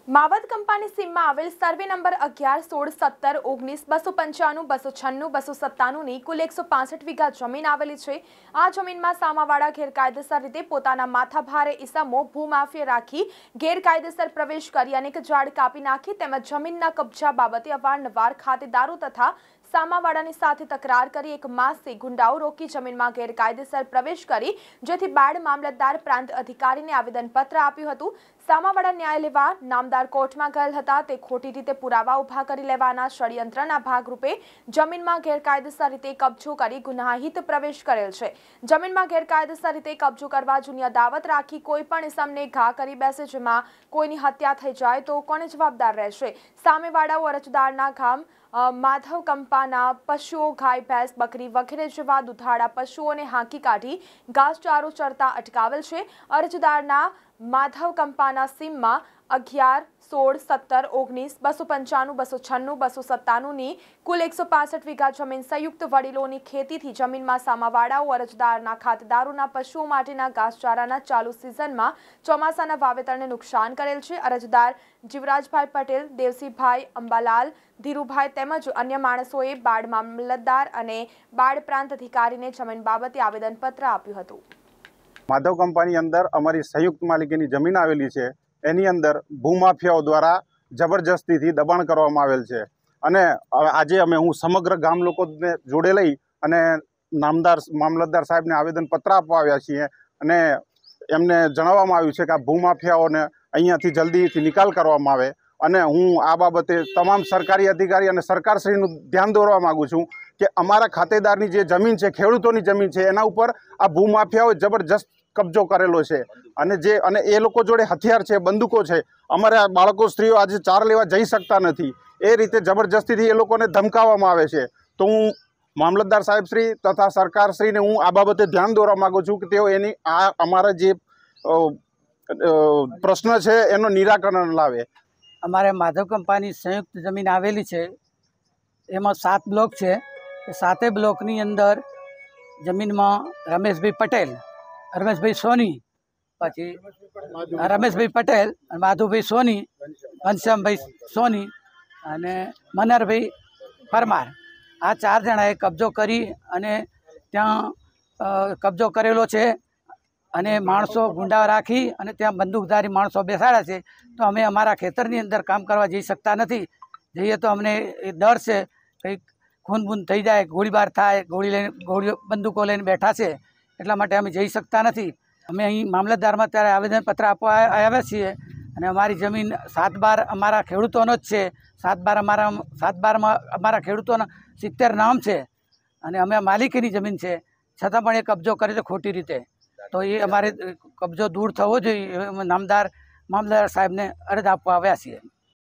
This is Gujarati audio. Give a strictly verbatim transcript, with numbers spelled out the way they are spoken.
માવદ કંપાની સીમમાં આવેલ સર્વે નંબર અગિયાર સોળ સત્તર ઓગણીસ બસો પંચાણું બસો છન્નું બસો સત્તાણુંની કુલ એકસો પાસઠ વીઘા જમીન આવેલી છે। આ જમીનમાં સામાવાળા ગેરકાયદેસર રીતે પોતાના માથાભારે ઇસમો ભૂમાફિયા રાખી ગેરકાયદેસર પ્રવેશ કરી અનેક ઝાડ કાપી નાખી તેમજ જમીનના કબજા બાબતે અવારનવાર ખાતેદારો તથા સામાવાળાની સાથે તકરાર કરી એક માસથી ગુંડાઓ રોકી જમીનમાં ગેરકાયદેસર પ્રવેશ કરી જેથી બાળ મામલતદાર પ્રાંત અધિકારીને આવેદનપત્ર આપ્યું હતું। સામાવાળા ન્યાય લેવા નામદાર કોર્ટમાં ગયેલ હતા તે ખોટી રીતે પુરાવા ઉભા કરી લેવાના ષડયંત્રના ભાગરૂપે જમીનમાં ગેરકાયદેસર રીતે કબજો કરી ગુનાહિત પ્રવેશ કરેલ છે। જમીનમાં ગેરકાયદેસર રીતે કબજો કરવા જૂની અદાવત રાખી કોઈ પણ ઇસમને ઘા કરી બેસે જેમાં કોઈની હત્યા થઈ જાય તો કોણ જવાબદાર રહેશે। સામેવાળાઓ અરજદારના ગામ માધવ કંપાના પશુઓ ગાય ભેંસ બકરી વગેરે જેવા દુધાળા પશુઓને હાંકી કાઢી ઘાસચારો ચરતા અટકાવેલ છે। અરજદારના માધવ કંપાના સીમમાં અગિયાર સોળ સત્તર ઓગણીસ બસો પંચાણું બસો છન્નું બસો સત્તાણુંની કુલ એકસો પાસઠ વીઘા જમીન સંયુક્ત વડીલોની ખેતીથી જમીનમાં સામાવાળાઓ અરજદારના ખાતેદારોના પશુઓ માટેના ઘાસચારાના ચાલુ સિઝનમાં ચોમાસાના વાવેતરને નુકસાન કરેલ છે। અરજદાર જીવરાજભાઈ પટેલ દેવસીભાઈ અંબાલાલ ધીરુભાઈ તેમજ અન્ય માણસોએ બાળ મામલતદાર અને બાળ પ્રાંત અધિકારીને જમીન બાબતે આવેદનપત્ર આપ્યું હતું। માધવ કંપાની અંદર અમારી સંયુક્ત માલિકીની જમીન આવેલી છે। એની અંદર ભૂમાફિયાઓ દ્વારા જબરજસ્તીથી દબાણ કરવામાં આવેલ છે અને આજે અમે હું સમગ્ર ગામ લોકોને જોડે લઈ અને નામદાર મામલતદાર સાહેબને આવેદનપત્ર આપવા આવ્યા છીએ અને એમને જણાવવામાં આવ્યું છે કે આ ભૂમાફિયાઓને અહીંયાથી જલ્દીથી નિકાલ કરવામાં આવે અને હું આ બાબતે તમામ સરકારી અધિકારી અને સરકારશ્રીનું ધ્યાન દોરવા માગું છું કે અમારા ખાતેદારની જે જમીન છે ખેડૂતોની જમીન છે એના ઉપર આ ભૂમાફિયાઓએ જબરજસ્ત કબજો કરેલો છે અને જે અને એ લોકો જોડે હથિયાર છે બંદૂકો છે। અમારા બાળકો સ્ત્રીઓ આજે ચાર લેવા જઈ શકતા નથી એ રીતે જબરજસ્તીથી એ લોકોને ધમકાવવામાં આવે છે। તો હું મામલતદાર સાહેબશ્રી તથા સરકારશ્રીને હું આ બાબતે ધ્યાન દોરવા માગું છું કે તેઓ એની આ અમારા જે પ્રશ્ન છે એનું નિરાકરણ લાવે। અમારે માધવ કંપાની સંયુક્ત જમીન આવેલી છે એમાં સાત બ્લોક છે। એ સાતે બ્લોકની અંદર જમીનમાં રમેશભાઈ પટેલ રમેશભાઈ સોની પછી રમેશભાઈ પટેલ અને માધુભાઈ સોની ઘનશ્યામભાઈ સોની અને મનહરભાઈ પરમાર આ ચાર જણાએ કબજો કરી અને ત્યાં કબજો કરેલો છે અને માણસો ગુંડા રાખી અને ત્યાં બંદૂકધારી માણસો બેસાડ્યા છે। તો અમે અમારા ખેતરની અંદર કામ કરવા જઈ શકતા નથી। જઈએ તો અમને એ ડર છે કંઈક ખૂન બૂન થઈ જાય ગોળીબાર થાય ગોળી લઈને ગોળીઓ બંદૂકો લઈને બેઠા છે એટલા માટે અમે જઈ શકતા નથી। અમે અહીં મામલતદારમાં ત્યારે આવેદનપત્ર આપવા આવ્યા છીએ અને અમારી જમીન સાત બાર અમારા ખેડૂતોનો જ છે। સાત બાર અમારા સાત બારમાં અમારા ખેડૂતોના સિત્તેર નામ છે અને અમે માલિકીની જમીન છે છતાં પણ એ કબજો કરે છે ખોટી રીતે। તો એ અમારે કબજો દૂર થવો જોઈએ નામદાર મામલતદાર સાહેબને અરજ આપવા આવ્યા છીએ।